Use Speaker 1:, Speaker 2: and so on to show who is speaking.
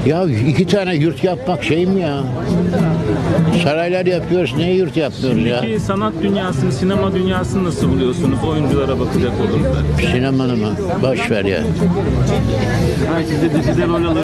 Speaker 1: Ya 2 tane yurt yapmak şey mi ya? Saraylar yapıyoruz, niye yurt yapmıyoruz ya?
Speaker 2: Peki sanat dünyasını, sinema dünyasını nasıl buluyorsunuz oyunculara bakacak olursak?
Speaker 1: Sinemanı mı? Boş ver ya.
Speaker 2: Herkese dizide rol alır.